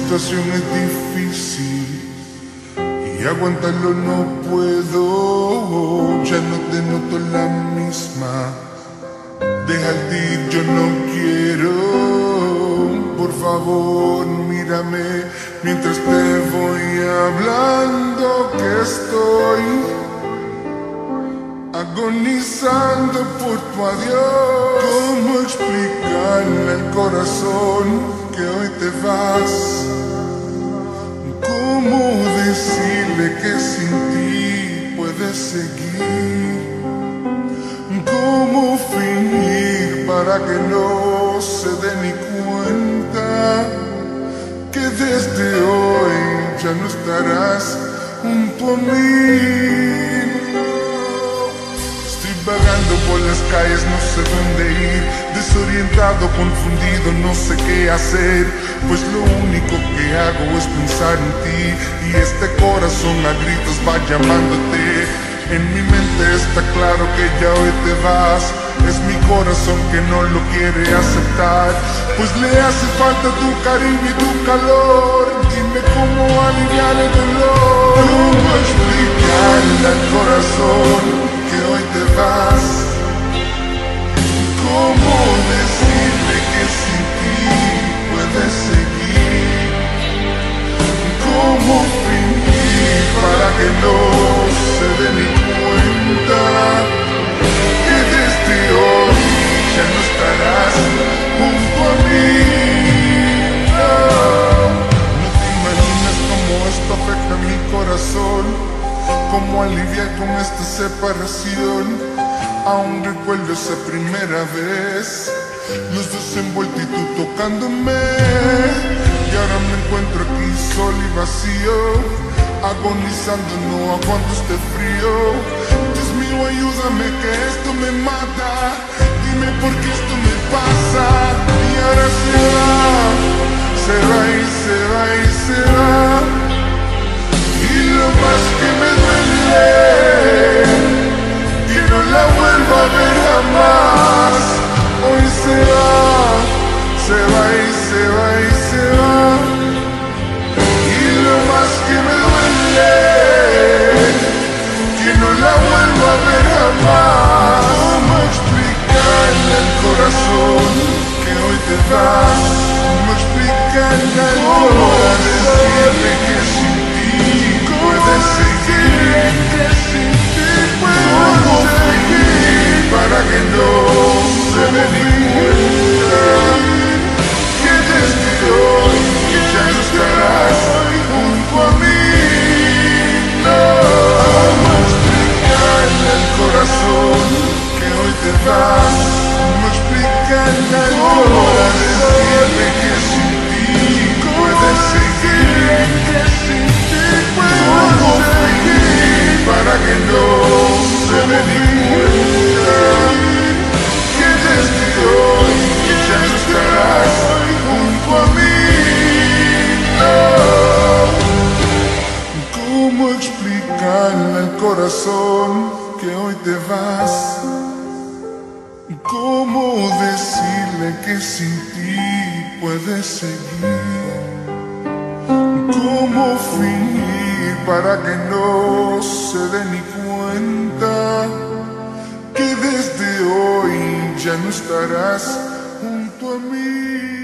situación es difícil y aguantarlo no puedo. Ya no te noto la misma. Deja de ir, yo no quiero. Por favor, mírame mientras te voy hablando que estoy agonizando por tu adiós. ¿Cómo explicarle al corazón que hoy te vas? ¿Cómo decirle que sin ti puedes seguir? ¿Cómo fingir para que no se dé ni cuenta que desde hoy ya no estarás junto a mí? Vagando por las calles, no sé dónde ir. Desorientado, confundido, no sé qué hacer. Pues lo único que hago es pensar en ti. Y este corazón a gritos va llamándote. En mi mente está claro que ya hoy te vas. Es mi corazón que no lo quiere aceptar. Pues le hace falta tu cariño y tu calor. Dime cómo aliviar el dolor. ¿Cómo explicarle al corazón que hoy te vas? ¿Cómo decirle que sin ti puedes seguir? ¿Cómo fingir para que no se dé ni cuenta que desde hoy ya no estarás junto a mí? No te imaginas cómo esto afecta a mi corazón. Cómo aliviar con esta separación. Aún recuerdo esa primera vez, los dos envueltos y tú tocándome. Y ahora me encuentro aquí solo y vacío, agonizando, no aguanto este frío. Dios mío, ayúdame que esto me mata. Dime por qué esto me pasa. Y ahora se va y se va y se va. Y lo más que me duele, que no la vuelva a ver jamás. Hoy se va y se va y se va. Y lo más que me duele, que no la vuelva a ver jamás. ¿Cómo explicarle al corazón que hoy te vas? ¿Cómo explicarle al corazón decirle que sin ti puedes seguir? Que sin ti puedes seguir para que no se dé ni cuenta que desde hoy ya no estarás junto a mí. No. ¿Cómo explicarle al corazón que hoy te vas? ¿Cómo explicarle al corazón decirle que sin ti puedes seguir? Que sin ti puedes seguir para que no se dé ni cuenta que desde hoy ya no estarás junto a mí. No. ¿Cómo explicarle al corazón que hoy te vas? ¿Cómo decirle que sin ti puedes seguir? ¿Cómo fingir para que no se dé ni cuenta que desde hoy ya no estarás junto a mí?